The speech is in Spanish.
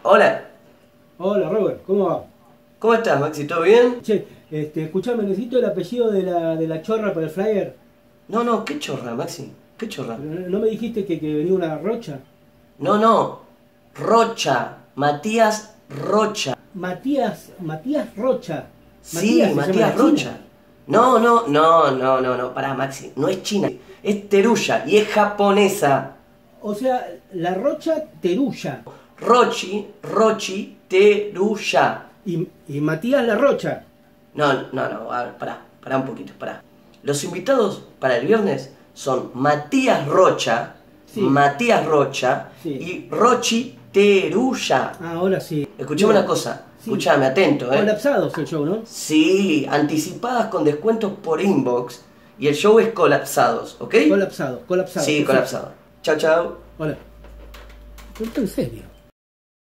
Hola, Hola Robert, ¿cómo va? ¿cómo estás, Maxi? ¿Todo bien? Che, escuchame, necesito el apellido de la chorra para el flyer. No, no, qué chorra, Maxi, qué chorra. Pero ¿no me dijiste que venía una rocha? No, no, Rocha, Matías Rocha. Matías Rocha. Sí, Matías se llama Matías la China. Rocha. No, pará, Maxi, no es china, es teruya y es japonesa. O sea, la Rocha Teruya. Rochi, teruya. Y Matías la Rocha. No, a ver, pará un poquito, pará. Los invitados para el viernes son Matías Rocha, Sí. Matías Rocha Sí. y Rochi Teruya. Ahora sí. Escuchame Bien. una cosa, Sí. escuchame, atento, Colapsados el show, ¿no? Sí, anticipadas con descuentos por inbox y el show es colapsados, ¿ok? Colapsado. Sí, Perfecto. colapsado. Chao, chao. Hola. Pero esto en serio.